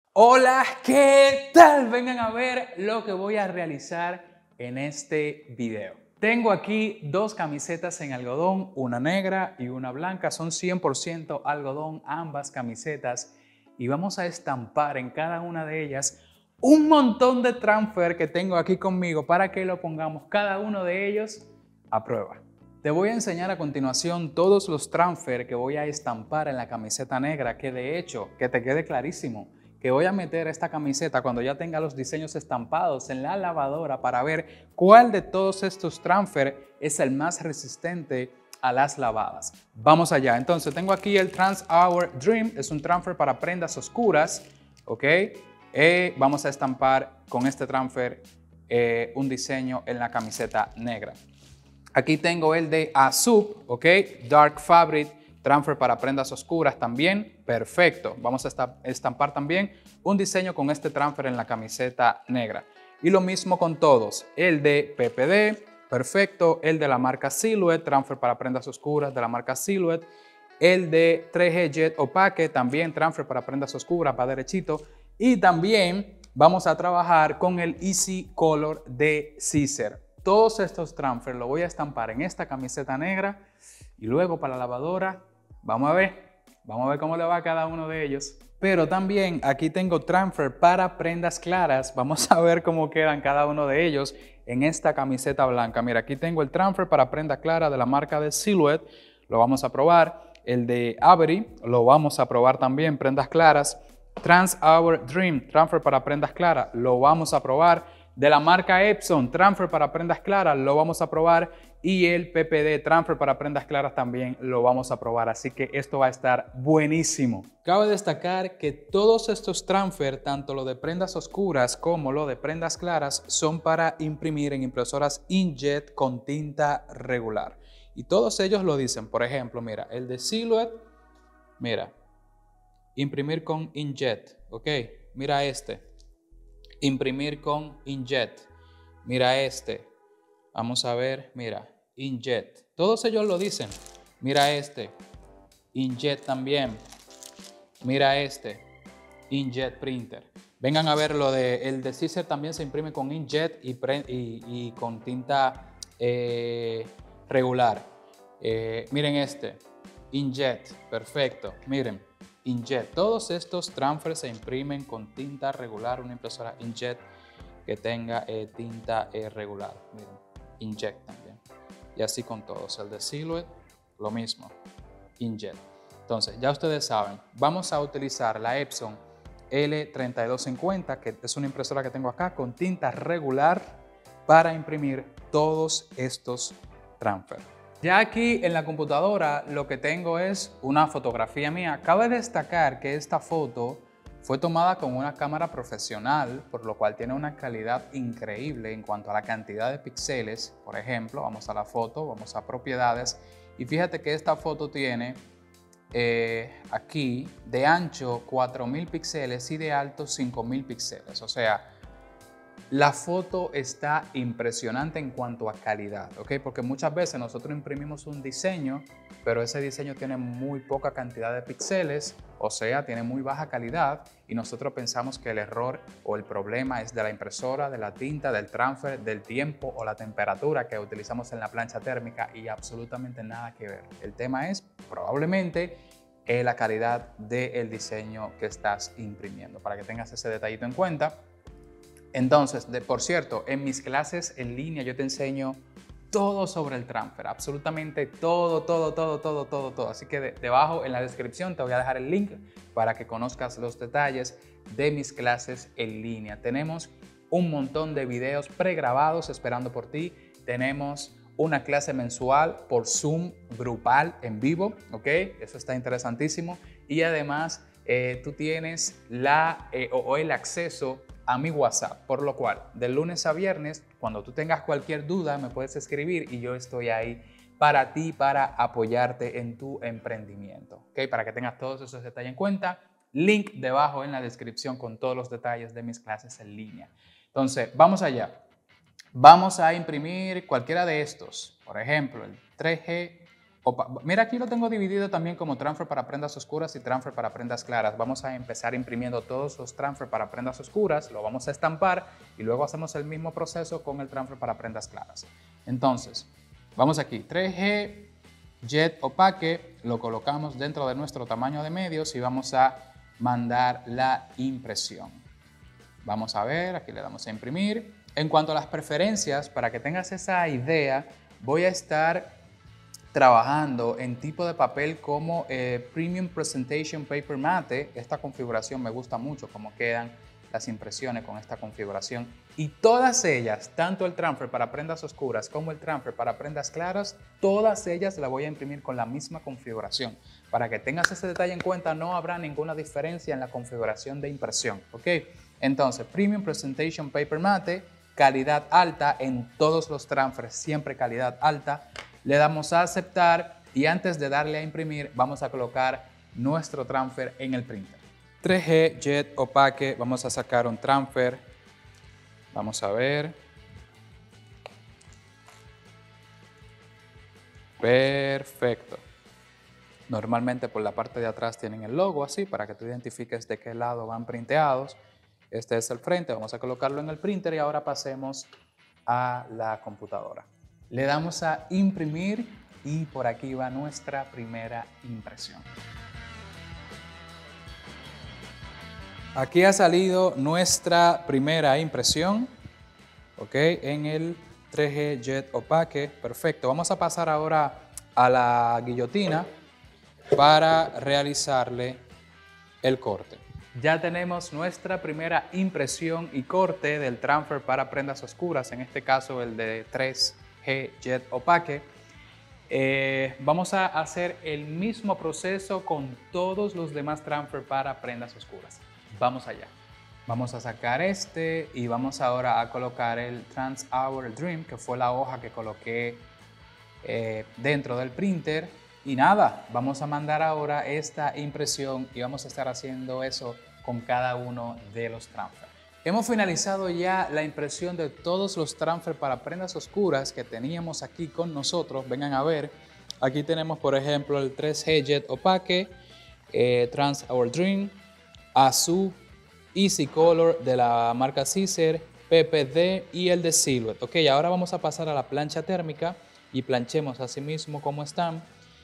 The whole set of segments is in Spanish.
Hola, ¿qué tal? Vengan a ver lo que voy a realizar en este video. Tengo aquí dos camisetas en algodón, una negra y una blanca. Son 100% algodón ambas camisetas y vamos a estampar en cada una de ellas un montón de transfer que tengo aquí conmigo para que lo pongamos cada uno de ellos a prueba. Te voy a enseñar a continuación todos los transfer que voy a estampar en la camiseta negra, que de hecho, que te quede clarísimo, que voy a meter esta camiseta cuando ya tenga los diseños estampados en la lavadora para ver cuál de todos estos transfer es el más resistente a las lavadas. Vamos allá. Entonces tengo aquí el Trans Hour Dream, es un transfer para prendas oscuras, ¿ok? Vamos a estampar con este transfer un diseño en la camiseta negra. Aquí tengo el de Azub, ¿ok? Dark Fabric, transfer para prendas oscuras también, perfecto. Vamos a estampar también un diseño con este transfer en la camiseta negra. Y lo mismo con todos, el de PPD, perfecto, el de la marca Silhouette, transfer para prendas oscuras de la marca Silhouette, el de 3G Jet Opaque, también transfer para prendas oscuras, va derechito, y también vamos a trabajar con el Easy Color de Caesar. Todos estos transfer los voy a estampar en esta camiseta negra y luego para la lavadora vamos a ver cómo le va a cada uno de ellos. Pero también aquí tengo transfer para prendas claras, vamos a ver cómo quedan cada uno de ellos en esta camiseta blanca. Mira, aquí tengo el transfer para prenda clara de la marca de Silhouette, lo vamos a probar. El de Avery lo vamos a probar también, prendas claras. Trans Hour Dream, transfer para prendas claras, lo vamos a probar. De la marca Epson, transfer para prendas claras, lo vamos a probar. Y el PPD, transfer para prendas claras, también lo vamos a probar. Así que esto va a estar buenísimo. Cabe destacar que todos estos transfer, tanto lo de prendas oscuras como lo de prendas claras, son para imprimir en impresoras inkjet con tinta regular. Y todos ellos lo dicen. Por ejemplo, mira, el de Silhouette, mira, imprimir con inkjet, ¿ok? Mira este. Imprimir con inkjet. Mira este. Vamos a ver, mira, inkjet. Todos ellos lo dicen. Mira este. Inkjet también. Mira este. Inkjet printer. Vengan a ver lo de el de Caesar también se imprime con inkjet y con tinta regular. Miren este. Inkjet. Perfecto. Miren. Inkjet. Todos estos transfers se imprimen con tinta regular, una impresora inkjet que tenga tinta regular. Miren, inkjet también. Y así con todos. El de Silhouette, lo mismo, inkjet. Entonces, ya ustedes saben, vamos a utilizar la Epson L3250, que es una impresora que tengo acá con tinta regular para imprimir todos estos transfers. Ya aquí en la computadora lo que tengo es una fotografía mía. Cabe destacar que esta foto fue tomada con una cámara profesional, por lo cual tiene una calidad increíble en cuanto a la cantidad de píxeles. Por ejemplo, vamos a la foto, vamos a propiedades y fíjate que esta foto tiene aquí de ancho 4000 píxeles y de alto 5000 píxeles. O sea, la foto está impresionante en cuanto a calidad, ¿ok? Porque muchas veces nosotros imprimimos un diseño, pero ese diseño tiene muy poca cantidad de píxeles, o sea, tiene muy baja calidad y nosotros pensamos que el error o el problema es de la impresora, de la tinta, del transfer, del tiempo o la temperatura que utilizamos en la plancha térmica y absolutamente nada que ver. El tema es probablemente la calidad del diseño que estás imprimiendo, para que tengas ese detallito en cuenta. Entonces, por cierto, en mis clases en línea yo te enseño todo sobre el transfer, absolutamente todo. Así que debajo en la descripción te voy a dejar el link para que conozcas los detalles de mis clases en línea. Tenemos un montón de videos pregrabados esperando por ti. Tenemos una clase mensual por Zoom grupal en vivo, ¿ok? Eso está interesantísimo. Y además tú tienes el acceso a mi WhatsApp, por lo cual de lunes a viernes, cuando tú tengas cualquier duda, me puedes escribir y yo estoy ahí para ti, para apoyarte en tu emprendimiento, ¿ok? Para que tengas todos esos detalles en cuenta, link debajo en la descripción con todos los detalles de mis clases en línea. Entonces, vamos allá. Vamos a imprimir cualquiera de estos, por ejemplo, el 3G Mira, aquí lo tengo dividido también como transfer para prendas oscuras y transfer para prendas claras. Vamos a empezar imprimiendo todos los transfer para prendas oscuras, lo vamos a estampar y luego hacemos el mismo proceso con el transfer para prendas claras. Entonces, vamos aquí, 3G Jet Opaque, lo colocamos dentro de nuestro tamaño de medios y vamos a mandar la impresión. Vamos a ver, aquí le damos a imprimir. En cuanto a las preferencias, para que tengas esa idea, voy a estar trabajando en tipo de papel como Premium Presentation Paper Mate. Esta configuración me gusta mucho, cómo quedan las impresiones con esta configuración. Y todas ellas, tanto el transfer para prendas oscuras como el transfer para prendas claras, todas ellas las voy a imprimir con la misma configuración. Para que tengas ese detalle en cuenta, no habrá ninguna diferencia en la configuración de impresión, ¿ok? Entonces, Premium Presentation Paper Mate, calidad alta en todos los transfers, siempre calidad alta. Le damos a aceptar y antes de darle a imprimir, vamos a colocar nuestro transfer en el printer. 3G Jet Opaque, vamos a sacar un transfer. Vamos a ver. Perfecto. Normalmente por la parte de atrás tienen el logo así para que tú identifiques de qué lado van printeados. Este es el frente, vamos a colocarlo en el printer y ahora pasemos a la computadora. Le damos a imprimir y por aquí va nuestra primera impresión. Aquí ha salido nuestra primera impresión, ¿ok? En el 3G Jet Opaque, perfecto. Vamos a pasar ahora a la guillotina para realizarle el corte. Ya tenemos nuestra primera impresión y corte del transfer para prendas oscuras, en este caso el de 3G Jet Opaque. Vamos a hacer el mismo proceso con todos los demás transfer para prendas oscuras. Vamos allá. Vamos a sacar este y vamos ahora a colocar el Trans Hour Dream, que fue la hoja que coloqué dentro del printer. Y nada, vamos a mandar ahora esta impresión y vamos a estar haciendo eso con cada uno de los transfer. Hemos finalizado ya la impresión de todos los transfer para prendas oscuras que teníamos aquí con nosotros. Vengan a ver, aquí tenemos por ejemplo el 3G Jet Opaque, Trans Hour Dream, Azul Easy Color de la marca Caesar, PPD y el de Silhouette. Ok, ahora vamos a pasar a la plancha térmica y planchemos así mismo como están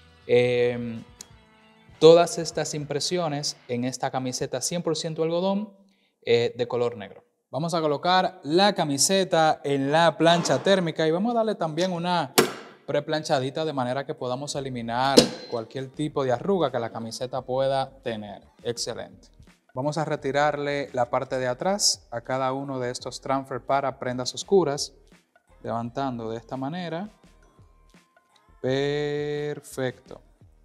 todas estas impresiones en esta camiseta 100% algodón de color negro. Vamos a colocar la camiseta en la plancha térmica y vamos a darle también una preplanchadita de manera que podamos eliminar cualquier tipo de arruga que la camiseta pueda tener. Excelente. Vamos a retirarle la parte de atrás a cada uno de estos transfer para prendas oscuras, levantando de esta manera. Perfecto.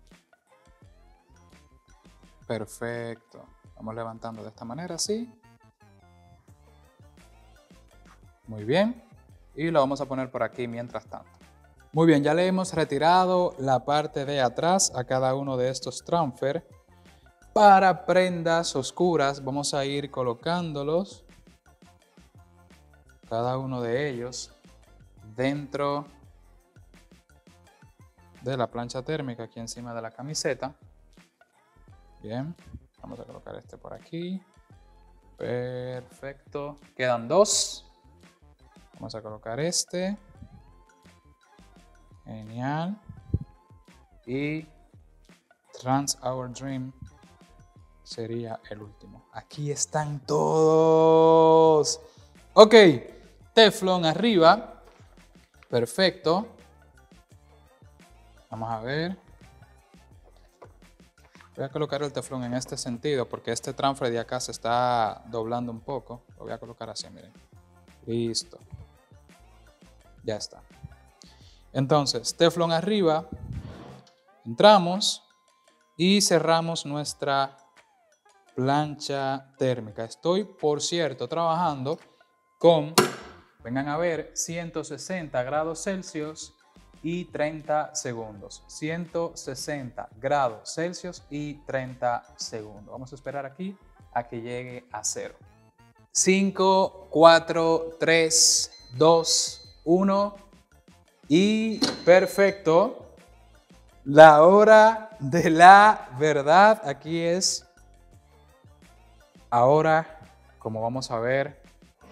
Perfecto. Vamos levantando de esta manera, así. Muy bien. Y lo vamos a poner por aquí mientras tanto. Muy bien, ya le hemos retirado la parte de atrás a cada uno de estos transfer. Para prendas oscuras vamos a ir colocándolos, cada uno de ellos, dentro de la plancha térmica aquí encima de la camiseta. Bien, vamos a colocar este por aquí. Perfecto. Quedan dos. Vamos a colocar este. Genial. Y Trans Hour Dream sería el último. Aquí están todos. Ok, teflón arriba. Perfecto. Vamos a ver. Voy a colocar el teflón en este sentido porque este transfer de acá se está doblando un poco. Lo voy a colocar así, miren. Listo. Ya está. Entonces, teflón arriba. Entramos y cerramos nuestra plancha térmica. Estoy, por cierto, trabajando con, vengan a ver, 160 grados Celsius y 30 segundos. 160 grados Celsius y 30 segundos. Vamos a esperar aquí a que llegue a 0. 5, 4, 3, 2, 1 y perfecto. La hora de la verdad. Aquí es ahora, como vamos a ver,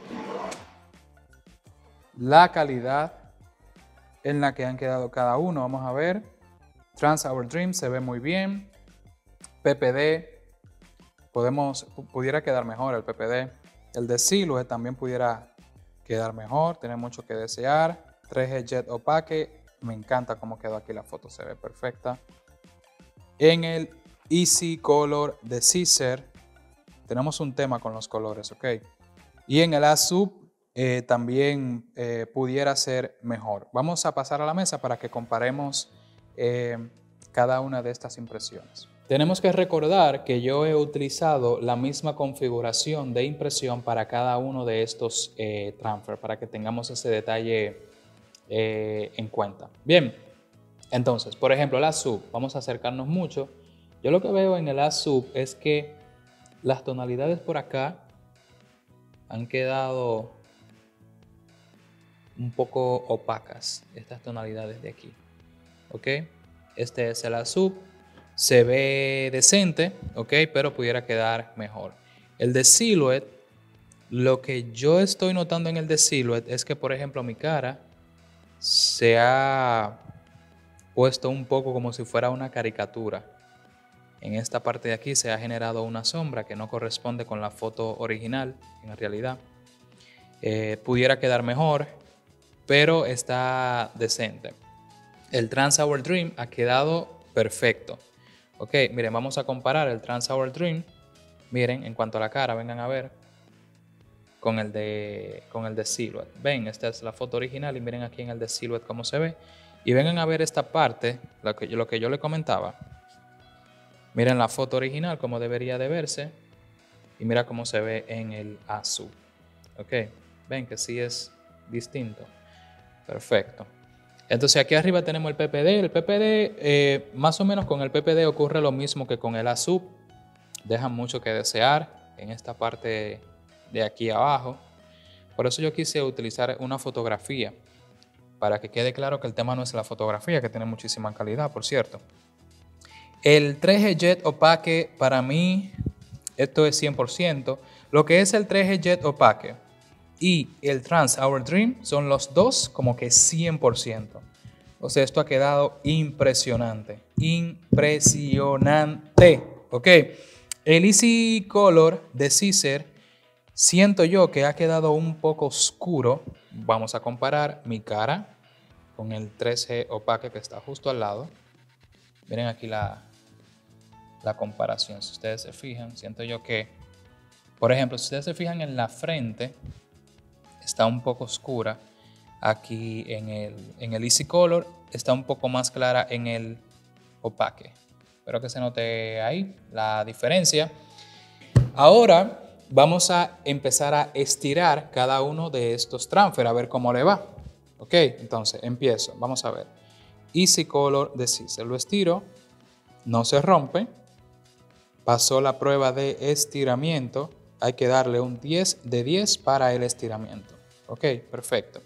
la calidad en la que han quedado cada uno. Vamos a ver. Trans Our Dream se ve muy bien. PPD. Pudiera quedar mejor el PPD. El de Silhouette también pudiera quedar mejor, tiene mucho que desear. 3G Jet Opaque, me encanta cómo quedó aquí la foto, se ve perfecta. En el Easy Color de Caesar, tenemos un tema con los colores, ¿ok? Y en el Azul también pudiera ser mejor. Vamos a pasar a la mesa para que comparemos cada una de estas impresiones. Tenemos que recordar que yo he utilizado la misma configuración de impresión para cada uno de estos transfer, para que tengamos ese detalle en cuenta. Bien, entonces, por ejemplo, la sub, vamos a acercarnos mucho. Yo lo que veo en el sub es que las tonalidades por acá han quedado un poco opacas, estas tonalidades de aquí, ¿ok? Este es el sub. Se ve decente, ok, pero pudiera quedar mejor. El de Silhouette, lo que yo estoy notando en el de Silhouette es que, por ejemplo, mi cara se ha puesto un poco como si fuera una caricatura. En esta parte de aquí se ha generado una sombra que no corresponde con la foto original, en realidad. Pudiera quedar mejor, pero está decente. El Trans Our Dream ha quedado perfecto. Ok, miren, vamos a comparar el Trans Our Dream. Miren, en cuanto a la cara, vengan a ver con el de Silhouette. Ven, esta es la foto original y miren aquí en el de Silhouette cómo se ve. Y vengan a ver esta parte, lo que yo le comentaba. Miren la foto original como debería de verse y mira cómo se ve en el azul. Ok, ven que sí es distinto. Perfecto. Entonces aquí arriba tenemos el PPD. El PPD, más o menos con el PPD ocurre lo mismo que con el ASUP. Dejan mucho que desear en esta parte de aquí abajo. Por eso yo quise utilizar una fotografía, para que quede claro que el tema no es la fotografía, que tiene muchísima calidad, por cierto. El 3G Jet Opaque, para mí, esto es 100%. Lo que es el 3G Jet Opaque y el Trans Our Dream son los dos como que 100%. O sea, esto ha quedado impresionante. Impresionante. Ok. El Easy Color de Caesar, siento yo que ha quedado un poco oscuro. Vamos a comparar mi cara con el 3G Opaque que está justo al lado. Miren aquí la comparación. Si ustedes se fijan, siento yo que, por ejemplo, si ustedes se fijan en la frente, está un poco oscura. Aquí en el Easy Color está un poco más clara en el Opaque. Espero que se note ahí la diferencia. Ahora vamos a empezar a estirar cada uno de estos transfer a ver cómo le va. Ok, entonces empiezo. Vamos a ver. Easy Color de Caesar. Lo estiro, no se rompe. Pasó la prueba de estiramiento. Hay que darle un 10 de 10 para el estiramiento. Ok, perfecto.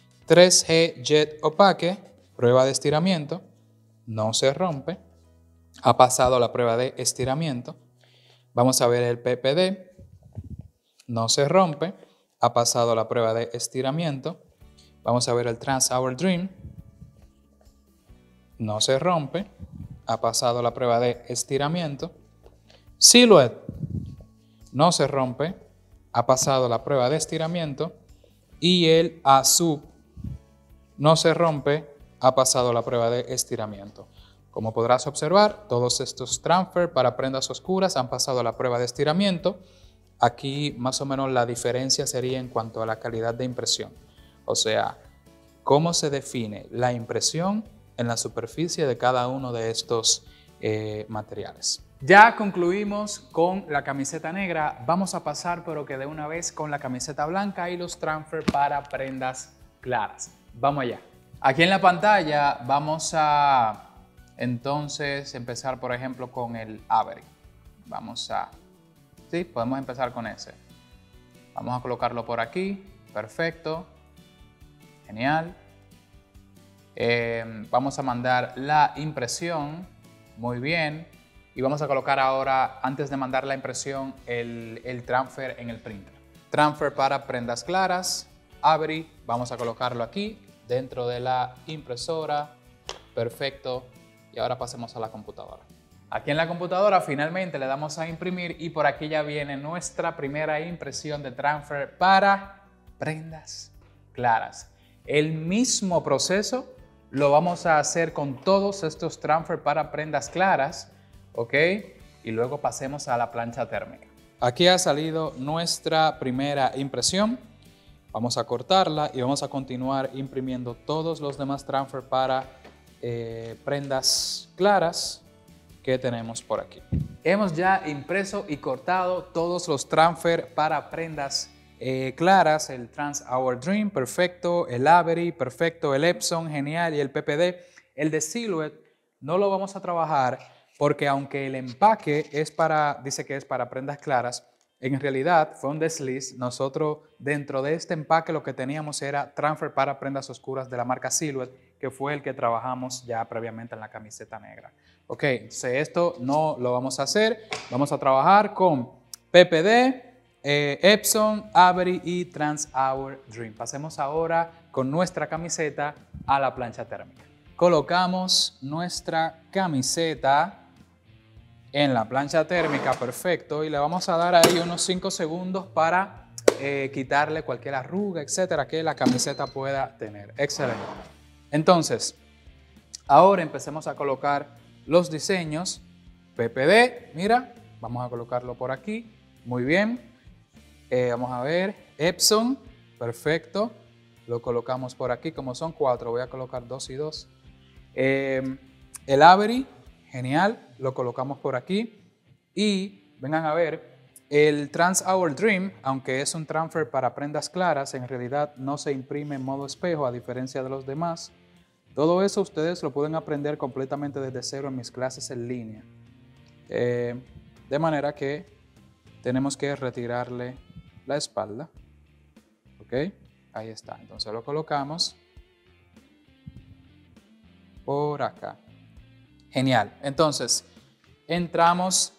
3G Jet Opaque, prueba de estiramiento, no se rompe. Ha pasado la prueba de estiramiento. Vamos a ver el PPD, no se rompe. Ha pasado la prueba de estiramiento. Vamos a ver el Trans Our Dream, no se rompe. Ha pasado la prueba de estiramiento. Silhouette, no se rompe. Ha pasado la prueba de estiramiento. Y el ASUP, no se rompe, ha pasado la prueba de estiramiento. Como podrás observar, todos estos transfer para prendas oscuras han pasado la prueba de estiramiento. Aquí más o menos la diferencia sería en cuanto a la calidad de impresión. O sea, cómo se define la impresión en la superficie de cada uno de estos materiales. Ya concluimos con la camiseta negra. Vamos a pasar, pero que de una vez, con la camiseta blanca y los transfer para prendas claras. Vamos allá. Aquí en la pantalla vamos a entonces empezar, por ejemplo, con el Avery. Sí, podemos empezar con ese. Vamos a colocarlo por aquí. Perfecto. Genial. Vamos a mandar la impresión. Muy bien. Y vamos a colocar ahora, antes de mandar la impresión, el transfer en el printer. Transfer para prendas claras. Avery, vamos a colocarlo aquí dentro de la impresora. Perfecto. Y ahora pasemos a la computadora. Aquí en la computadora finalmente le damos a imprimir y por aquí ya viene nuestra primera impresión de transfer para prendas claras. El mismo proceso lo vamos a hacer con todos estos transfer para prendas claras, ¿ok? Y luego pasemos a la plancha térmica. Aquí ha salido nuestra primera impresión. Vamos a cortarla y vamos a continuar imprimiendo todos los demás transfer para prendas claras que tenemos por aquí. Hemos ya impreso y cortado todos los transfer para prendas claras, el Trans Our Dream, perfecto, el Avery, perfecto, el Epson, genial, y el PPD. El de Silhouette no lo vamos a trabajar porque aunque el empaque dice que es para prendas claras, en realidad fue un desliz. Nosotros dentro de este empaque lo que teníamos era transfer para prendas oscuras de la marca Silhouette, que fue el que trabajamos ya previamente en la camiseta negra. Ok, esto no lo vamos a hacer. Vamos a trabajar con PPD, Epson, Avery y Trans Our Dream. Pasemos ahora con nuestra camiseta a la plancha térmica. Colocamos nuestra camiseta en la plancha térmica, perfecto, y le vamos a dar ahí unos 5 segundos para quitarle cualquier arruga, etcétera, que la camiseta pueda tener. Excelente. Entonces, ahora empecemos a colocar los diseños. PPD, mira, vamos a colocarlo por aquí, muy bien. Vamos a ver, Epson, perfecto, lo colocamos por aquí, como son 4, voy a colocar 2 y 2. El Avery, genial, lo colocamos por aquí. Y vengan a ver, el Trans Our Dream, aunque es un transfer para prendas claras, en realidad no se imprime en modo espejo a diferencia de los demás. Todo eso ustedes lo pueden aprender completamente desde cero en mis clases en línea. De manera que tenemos que retirarle la espalda. ¿Ok? Ahí está. Entonces lo colocamos por acá. Genial. Entonces, entramos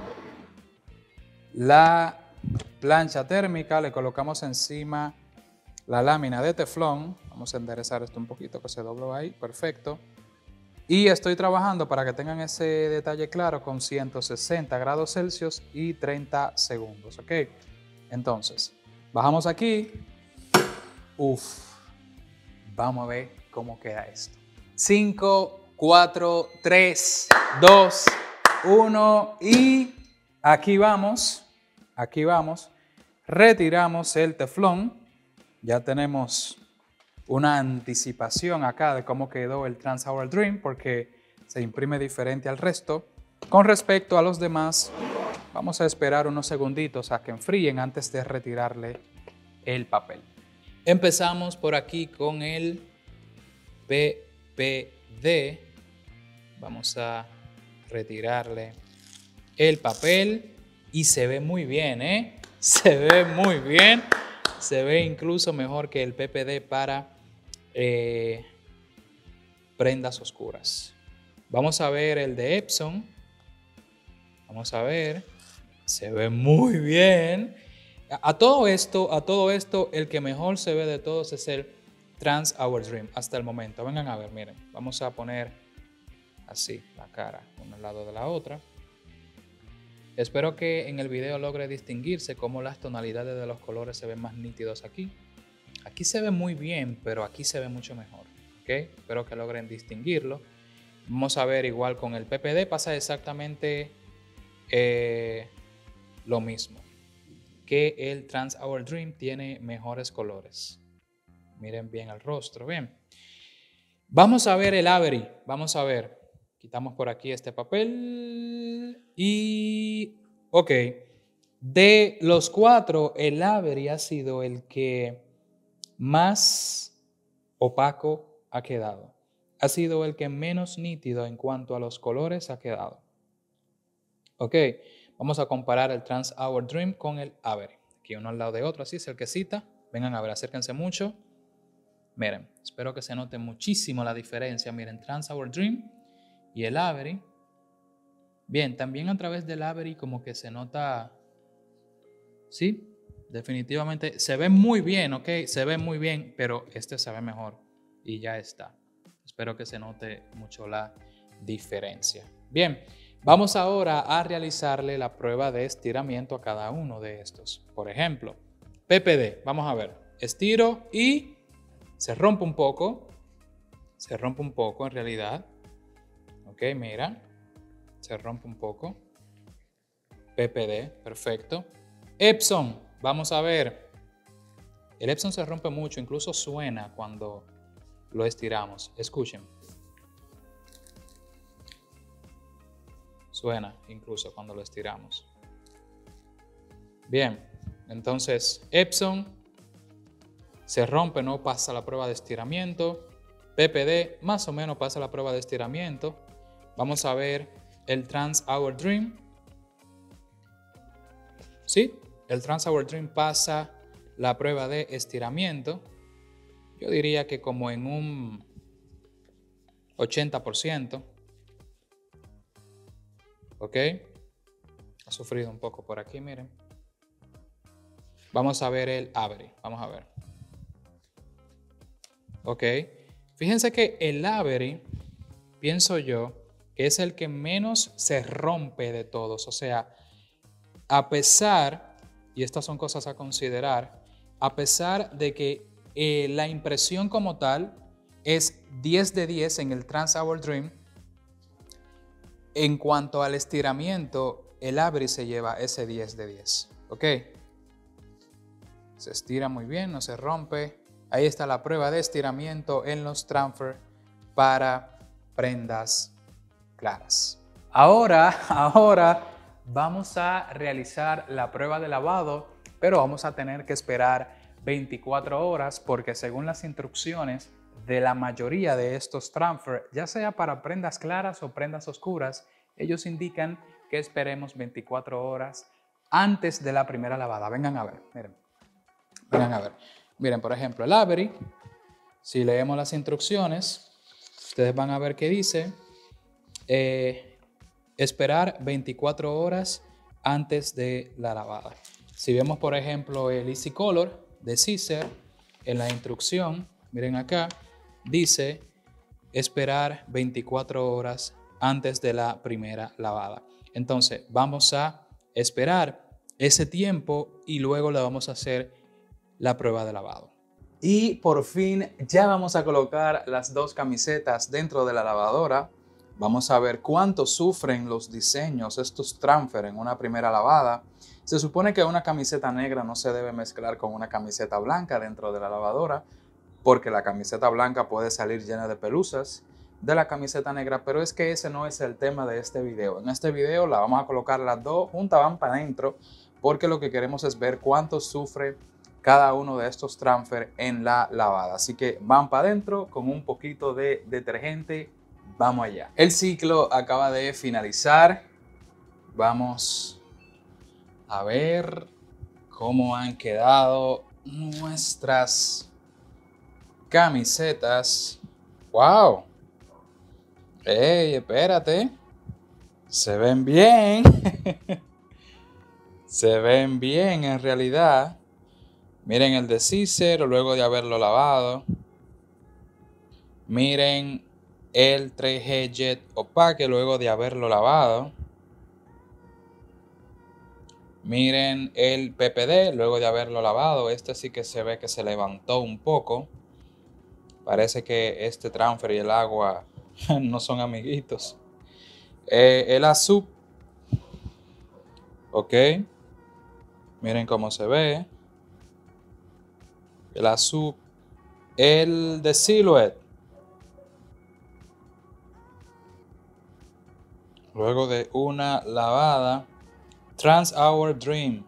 la plancha térmica, le colocamos encima la lámina de teflón. Vamos a enderezar esto un poquito que se dobló ahí. Perfecto. Y estoy trabajando, para que tengan ese detalle claro, con 160 grados Celsius y 30 segundos. ¿Ok? Entonces, bajamos aquí. Vamos a ver cómo queda esto. 5, 4, 3, 2, 1 y aquí vamos. Aquí vamos. Retiramos el teflón. Ya tenemos una anticipación acá de cómo quedó el Trans Our Dream porque se imprime diferente al resto. Con respecto a los demás, vamos a esperar unos segunditos a que enfríen antes de retirarle el papel. Empezamos por aquí con el PPD. Vamos a retirarle el papel y se ve muy bien, ¿eh? Se ve muy bien. Se ve incluso mejor que el PPD para prendas oscuras. Vamos a ver el de Epson. Vamos a ver. Se ve muy bien. A todo esto, el que mejor se ve de todos es el Trans Our Dream hasta el momento. Vengan a ver, miren. Vamos a poner así la cara uno al lado de la otra. Espero que en el video logre distinguirse cómo las tonalidades de los colores se ven más nítidos aquí. Aquí se ve muy bien, pero aquí se ve mucho mejor. ¿Okay? Espero que logren distinguirlo. Vamos a ver igual con el PPD, pasa exactamente lo mismo. Que el Trans Our Dream tiene mejores colores. Miren bien el rostro, bien. Vamos a ver el Avery, vamos a ver. Quitamos por aquí este papel y... Ok, de los 4, el Avery ha sido el que más opaco ha quedado. Ha sido el que menos nítido en cuanto a los colores ha quedado. Ok, vamos a comparar el Trans Our Dream con el Avery. Aquí uno al lado de otro, así cerquecita. Vengan a ver, acérquense mucho. Miren, espero que se note muchísimo la diferencia. Miren, Trans Our Dream y el Avery. Bien, también a través del Avery como que se nota, sí, definitivamente se ve muy bien, ¿ok? Se ve muy bien, pero este se ve mejor y ya está. Espero que se note mucho la diferencia. Bien, vamos ahora a realizarle la prueba de estiramiento a cada uno de estos. Por ejemplo, PPD, vamos a ver, estiro y se rompe un poco en realidad. Ok, mira, se rompe un poco. PPD, perfecto. Epson, vamos a ver. El Epson se rompe mucho, incluso suena cuando lo estiramos. Escuchen. Suena incluso cuando lo estiramos. Bien, entonces Epson se rompe, no pasa la prueba de estiramiento. PPD más o menos pasa la prueba de estiramiento. Vamos a ver el Trans Our Dream. Sí, el Trans Our Dream pasa la prueba de estiramiento. Yo diría que como en un 80%. ¿Ok? Ha sufrido un poco por aquí, miren. Vamos a ver el Avery. Vamos a ver. ¿Ok? Fíjense que el Avery, pienso yo, que es el que menos se rompe de todos. O sea, a pesar, y estas son cosas a considerar, a pesar de que la impresión como tal es 10 de 10 en el Trans Our Dream, en cuanto al estiramiento, el Avery se lleva ese 10 de 10. ¿Ok? Se estira muy bien, no se rompe. Ahí está la prueba de estiramiento en los transfer para prendas claras. Ahora vamos a realizar la prueba de lavado, pero vamos a tener que esperar 24 horas porque según las instrucciones de la mayoría de estos transfer, ya sea para prendas claras o prendas oscuras, ellos indican que esperemos 24 horas antes de la primera lavada. Vengan a ver, miren. Vengan a ver. Miren, por ejemplo, el Avery, si leemos las instrucciones, ustedes van a ver que dice esperar 24 horas antes de la lavada. Si vemos, por ejemplo, el Easy Color de Caesar, en la instrucción, miren acá, dice esperar 24 horas antes de la primera lavada. Entonces, vamos a esperar ese tiempo y luego le vamos a hacer la prueba de lavado. Y por fin ya vamos a colocar las dos camisetas dentro de la lavadora. Vamos a ver cuánto sufren los diseños, estos transfer en una primera lavada. Se supone que una camiseta negra no se debe mezclar con una camiseta blanca dentro de la lavadora, porque la camiseta blanca puede salir llena de pelusas de la camiseta negra, pero es que ese no es el tema de este video. En este video la vamos a colocar las dos juntas, van para adentro, porque lo que queremos es ver cuánto sufre cada uno de estos transfer en la lavada. Así que van para adentro con un poquito de detergente. Vamos allá. El ciclo acaba de finalizar. Vamos a ver cómo han quedado nuestras camisetas. ¡Wow! ¡Ey, espérate! Se ven bien. Se ven bien en realidad. Miren el de Caesar luego de haberlo lavado. Miren el 3G Jet Opaque luego de haberlo lavado. Miren el PPD luego de haberlo lavado. Este sí que se ve que se levantó un poco. Parece que este transfer y el agua no son amiguitos. El azul. Ok. Miren cómo se ve. El azul. El de Silhouette. Luego de una lavada. Trans Our Dream.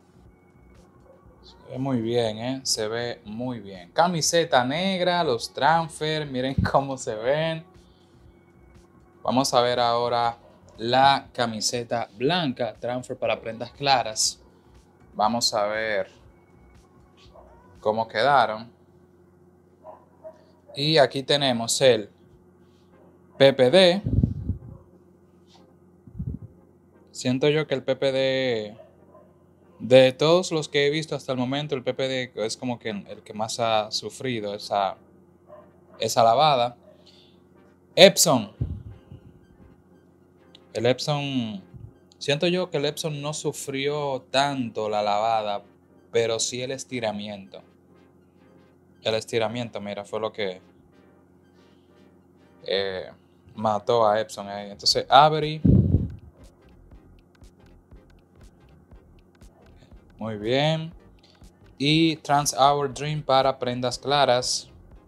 Se ve muy bien, se ve muy bien. Camiseta negra, los transfer, miren cómo se ven. Vamos a ver ahora la camiseta blanca, transfer para prendas claras. Vamos a ver cómo quedaron. Y aquí tenemos el PPD. Siento yo que el PPD, de todos los que he visto hasta el momento, el PPD es como que el que más ha sufrido esa lavada. Epson. El Epson, siento yo que el Epson no sufrió tanto la lavada, pero sí el estiramiento. El estiramiento, mira, fue lo que mató a Epson ahí. Entonces, Avery. Muy bien. Y Trans Hour Dream para prendas claras.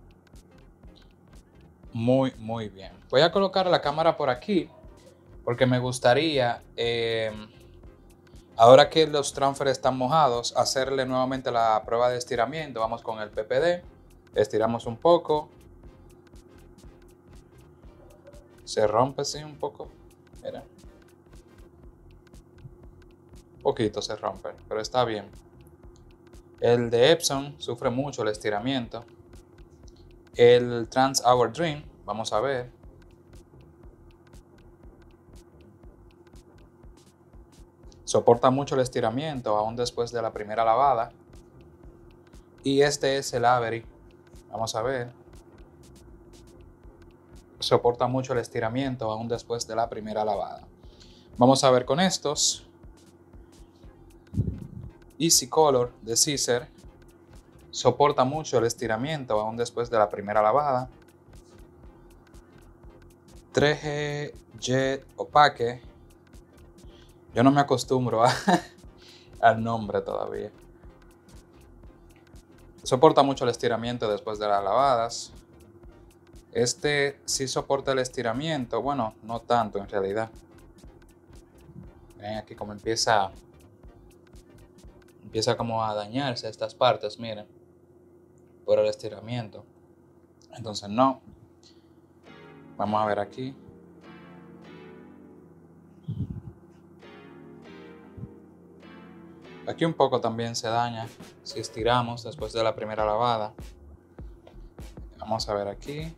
Muy bien. Voy a colocar la cámara por aquí porque me gustaría, ahora que los transfers están mojados, hacerle nuevamente la prueba de estiramiento. Vamos con el PPD. Estiramos un poco. Se rompe así un poco. Mira. Un poquito se rompe, pero está bien. El de Epson sufre mucho el estiramiento. El Trans Hour Dream, vamos a ver. Soporta mucho el estiramiento aún después de la primera lavada. Y este es el Avery. Vamos a ver. Soporta mucho el estiramiento aún después de la primera lavada. Vamos a ver con estos. Easy Color de Caesar. Soporta mucho el estiramiento aún después de la primera lavada. 3G Jet Opaque. Yo no me acostumbro al nombre todavía. Soporta mucho el estiramiento después de las lavadas. Este sí soporta el estiramiento. Bueno, no tanto en realidad. Ven aquí como empieza como a dañarse estas partes, miren, por el estiramiento. Entonces no. Vamos a ver aquí. Aquí un poco también se daña si estiramos después de la primera lavada. Vamos a ver aquí.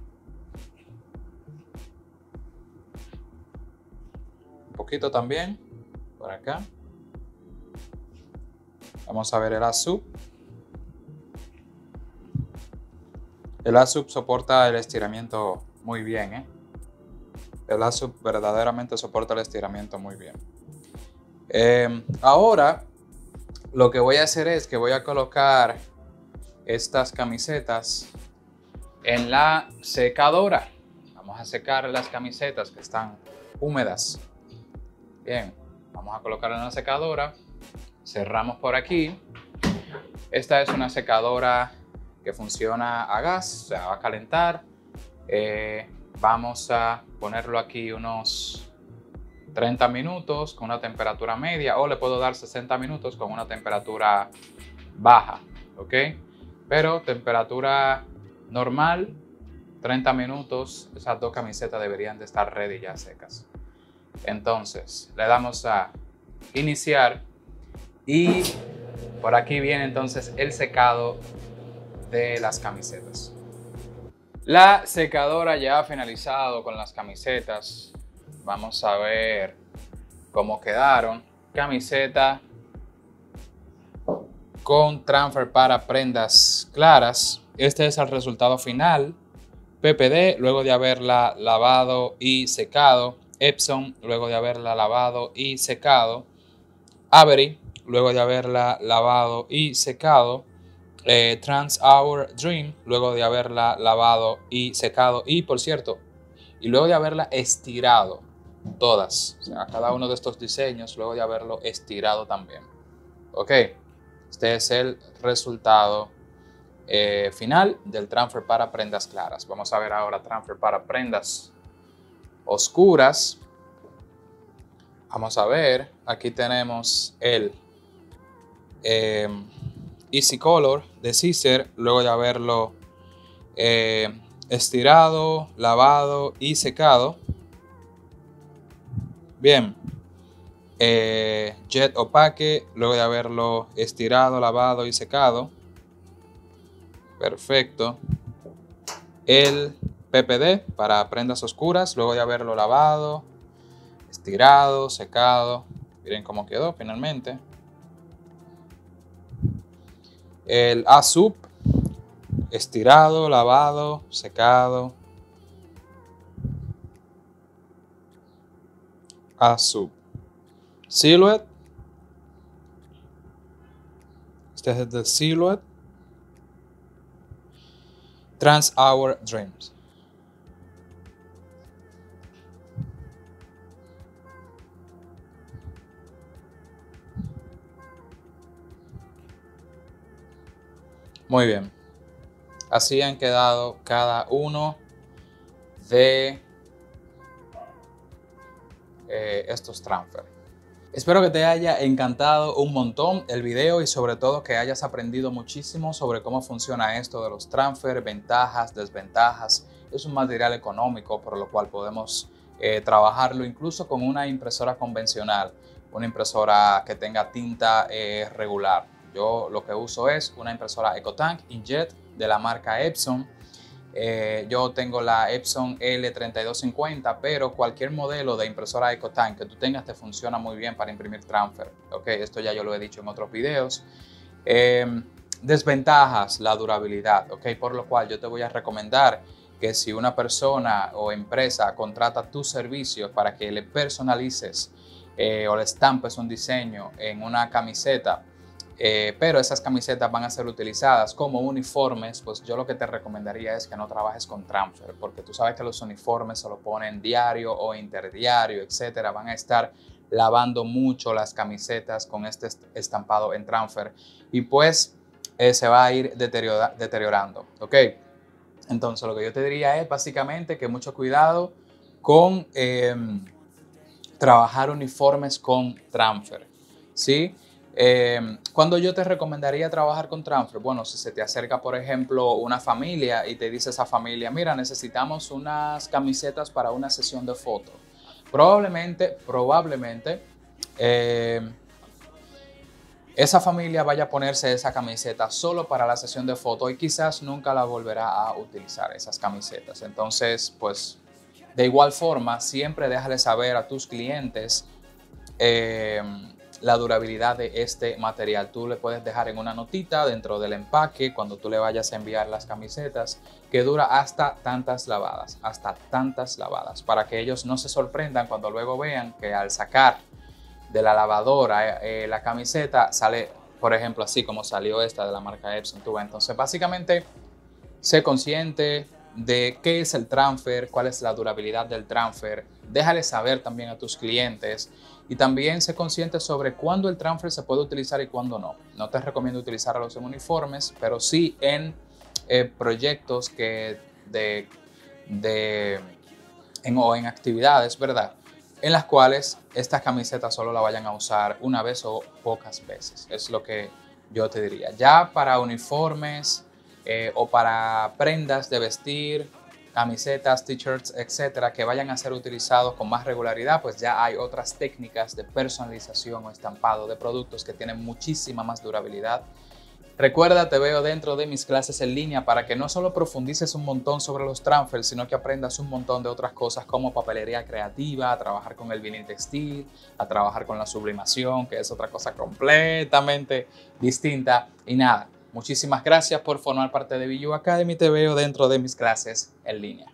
Un poquito también por acá. Vamos a ver el ASUP. El ASUP soporta el estiramiento muy bien, ¿eh? El ASUP verdaderamente soporta el estiramiento muy bien. Ahora lo que voy a hacer es que voy a colocar estas camisetas en la secadora. Vamos a secar las camisetas que están húmedas. Bien, vamos a colocarla en la secadora. Cerramos por aquí. Esta es una secadora que funciona a gas, o sea, va a calentar. Vamos a ponerlo aquí unos 30 minutos con una temperatura media, o le puedo dar 60 minutos con una temperatura baja, ¿ok? Pero temperatura normal, 30 minutos, esas dos camisetas deberían de estar ready ya secas. Entonces, le damos a iniciar y por aquí viene entonces el secado de las camisetas. La secadora ya ha finalizado con las camisetas. Vamos a ver cómo quedaron. Camiseta con transfer para prendas claras. Este es el resultado final. PPD, luego de haberla lavado y secado. Epson, luego de haberla lavado y secado. Avery, luego de haberla lavado y secado. Trans Hour Dream, luego de haberla lavado y secado. Y por cierto, y luego de haberla estirado todas, o sea, cada uno de estos diseños, luego de haberlo estirado también. Ok, este es el resultado final del transfer para prendas claras. Vamos a ver ahora transfer para prendas oscuras. Vamos a ver, aquí tenemos el Easy Color de Caesar, luego de haberlo estirado, lavado y secado. Bien. Jet Opaque, luego de haberlo estirado, lavado y secado. Perfecto. el PPD para prendas oscuras, luego de haberlo lavado, estirado, secado. Miren cómo quedó finalmente. El ASUP, estirado, lavado, secado. ASUP. Silhouette. Este es el de Silhouette. Trans Hour Dreams. Muy bien. Así han quedado cada uno de estos transfer. Espero que te haya encantado un montón el video y sobre todo que hayas aprendido muchísimo sobre cómo funciona esto de los transfer, ventajas, desventajas. Es un material económico por lo cual podemos trabajarlo incluso con una impresora convencional, una impresora que tenga tinta regular. Yo lo que uso es una impresora EcoTank Inkjet de la marca Epson. Yo tengo la Epson L3250, pero cualquier modelo de impresora EcoTank que tú tengas te funciona muy bien para imprimir transfer. Okay, esto ya yo lo he dicho en otros videos. Desventajas, la durabilidad. Okay, por lo cual yo te voy a recomendar que si una persona o empresa contrata tus servicios para que le personalices o le estampes un diseño en una camiseta, pero esas camisetas van a ser utilizadas como uniformes, pues yo lo que te recomendaría es que no trabajes con transfer, porque tú sabes que los uniformes se lo ponen diario o interdiario, etcétera. Van a estar lavando mucho las camisetas con este estampado en transfer y pues se va a ir deteriorando, ¿ok? Entonces lo que yo te diría es básicamente que mucho cuidado con trabajar uniformes con transfer, ¿sí? Cuando yo te recomendaría trabajar con transfer, bueno, si se te acerca, por ejemplo, una familia y te dice esa familia, mira, necesitamos unas camisetas para una sesión de foto. Probablemente, esa familia vaya a ponerse esa camiseta solo para la sesión de foto y quizás nunca la volverá a utilizar esas camisetas. Entonces, pues, de igual forma, siempre déjale saber a tus clientes la durabilidad de este material. Tú le puedes dejar en una notita dentro del empaque cuando tú le vayas a enviar las camisetas que dura hasta tantas lavadas, para que ellos no se sorprendan cuando luego vean que al sacar de la lavadora la camiseta sale, por ejemplo, así como salió esta de la marca Epson. Entonces, básicamente, sé consciente de qué es el transfer, cuál es la durabilidad del transfer. Déjale saber también a tus clientes y también sé consciente sobre cuándo el transfer se puede utilizar y cuándo no. No te recomiendo utilizarlos en uniformes, pero sí en proyectos o en actividades, ¿verdad? En las cuales estas camisetas solo la vayan a usar una vez o pocas veces. Es lo que yo te diría. Ya para uniformes o para prendas de vestir, camisetas, t-shirts, etcétera, que vayan a ser utilizados con más regularidad, pues ya hay otras técnicas de personalización o estampado de productos que tienen muchísima más durabilidad. Recuerda, te veo dentro de mis clases en línea para que no solo profundices un montón sobre los transfers, sino que aprendas un montón de otras cosas como papelería creativa, a trabajar con el vinil textil, a trabajar con la sublimación, que es otra cosa completamente distinta. Y nada, muchísimas gracias por formar parte de VU Academy. Te veo dentro de mis clases en línea.